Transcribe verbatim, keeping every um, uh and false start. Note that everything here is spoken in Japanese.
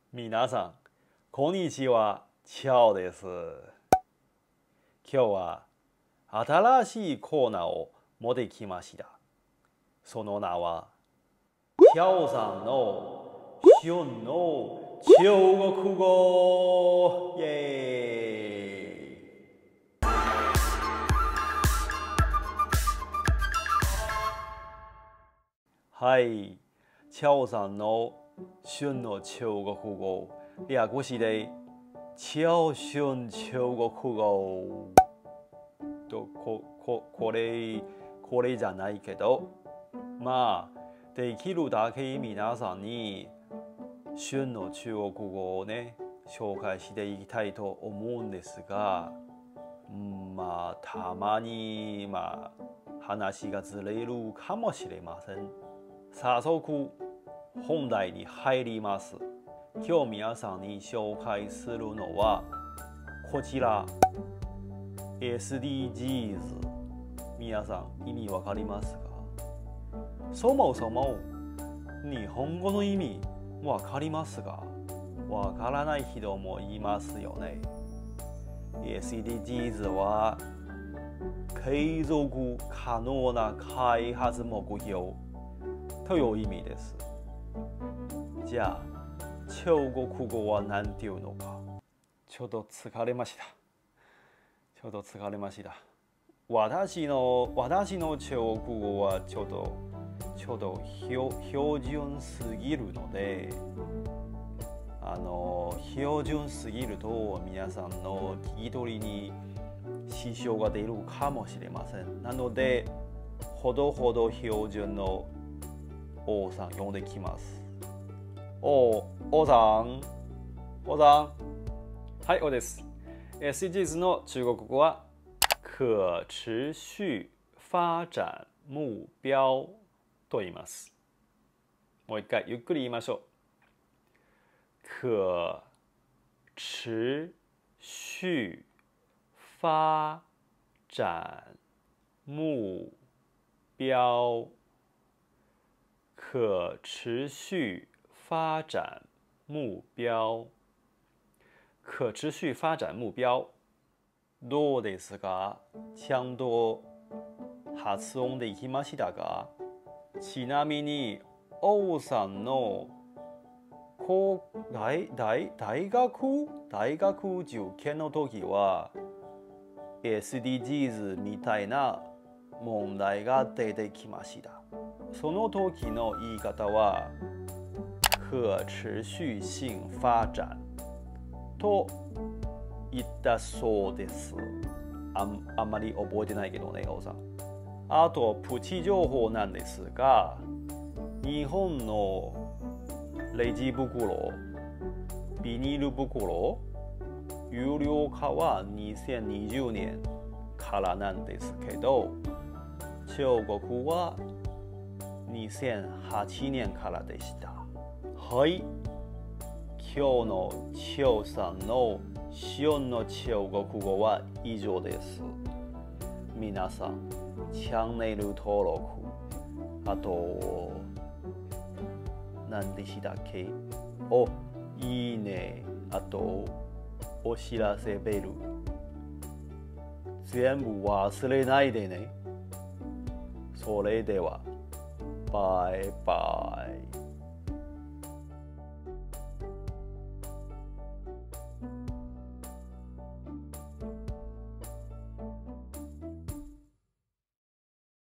皆さん、こんにちは、チャオです。今日は新しいコーナーを持ってきました。その名は、チャオさんの旬の中国語。イエーイ。はい、チャオさんの旬の中国語。略して超旬中国語とこここれこれじゃないけど、まあできるだけ皆さんに旬の中国語をね紹介していきたいと思うんですが、うん、まあたまにまあ話がずれるかもしれません。早速本題に入ります。今日皆さんに紹介するのはこちら エスディージーズ。 皆さん意味わかりますか？そもそも日本語の意味わかりますか？わからない人もいますよね。 エスディージーズ は継続可能な開発目標という意味です。じゃあ中国語は何て言うのか。ちょっと疲れました。ちょっと疲れました。私の私の中国語はちょっとちょっと標準すぎるので、あの標準すぎると皆さんの聞き取りに支障が出るかもしれません。なのでほどほど標準の王さん呼んできます。お王さん、王さん。はい、王です。エスディージーズ の中国語は可持续发展目標と言います。もう一回ゆっくり言いましょう。可持續发展目標。可持续发展目標。可持续发展目標。どうですか？ちゃんと発音できましたか？ちなみに王さんの高 大, 大, 大学大学受験の時は エスディージーズ みたいな問題が出てきました。その時の言い方は可持續性发展と言ったそうです。 あ, あんまり覚えてないけどね、王さん。あとプチ情報なんですが、日本のレジ袋、ビニール袋有料化はにせんにじゅうねんからなんですけど、中国はにせんはちねんからでした。はい、今日のチャオさんの旬の中国語は以上です。皆さんチャンネル登録、あと何でしたっけ、おいいね、あとお知らせベル全部忘れないでね。それではバイバイ。